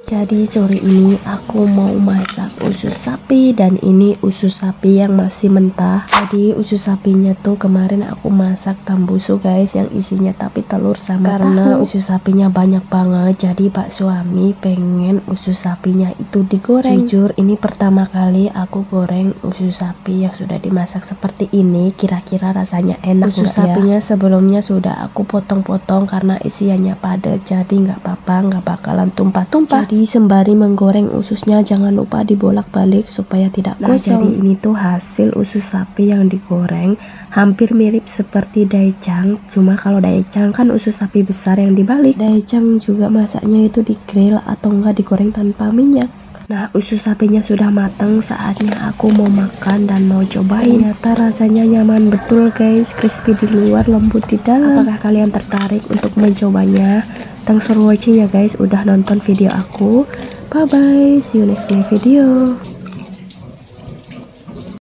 Jadi sore ini aku mau masak usus sapi, dan ini usus sapi yang masih mentah. Jadi usus sapinya tuh kemarin aku masak tambusu guys, yang isinya tapi telur sama karena tahu. Usus sapinya banyak banget, jadi pak suami pengen usus sapinya itu digoreng. Jujur ini pertama kali aku goreng usus sapi yang sudah dimasak seperti ini. Kira-kira rasanya enak usus sapinya ya? Sebelumnya sudah aku potong-potong karena isiannya padat, jadi nggak apa-apa, nggak bakalan tumpah-tumpah. Jadi sembari menggoreng ususnya jangan lupa dibolak-balik supaya tidak gosong. Jadi ini tuh hasil usus sapi yang digoreng, hampir mirip seperti daecang, cuma kalau daecang kan usus sapi besar yang dibalik. Daecang juga masaknya itu di grill atau enggak digoreng tanpa minyak. Nah, usus sapinya sudah matang, saatnya aku mau makan dan mau cobain. Ternyata rasanya nyaman betul guys, crispy di luar, lembut di dalam. Apakah kalian tertarik untuk mencobanya? Thanks for watching ya guys, udah nonton video aku. Bye bye, see you next video.